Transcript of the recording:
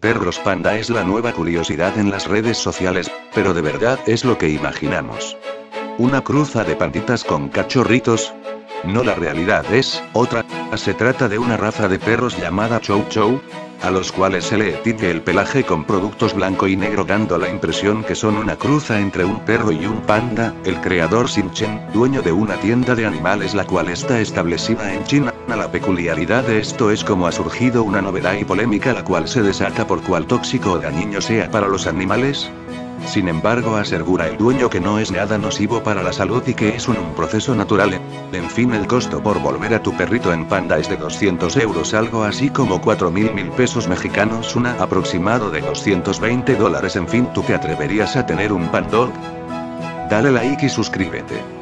Perros panda es la nueva curiosidad en las redes sociales, pero de verdad es lo que imaginamos. ¿Una cruza de panditas con cachorritos? No, la realidad es otra. Se trata de una raza de perros llamada Chow Chow, a los cuales se le tiñe el pelaje con productos blanco y negro, dando la impresión que son una cruza entre un perro y un panda. El creador Xin Chen, dueño de una tienda de animales la cual está establecida en China. La peculiaridad de esto es como ha surgido una novedad y polémica la cual se desata por cual tóxico o dañino sea para los animales. Sin embargo, asegura el dueño que no es nada nocivo para la salud y que es un proceso natural. En fin, el costo por volver a tu perrito en panda es de 200 euros, algo así como 4.000 pesos mexicanos, un aproximado de $220. En fin, ¿tú te atreverías a tener un pandog? Dale like y suscríbete.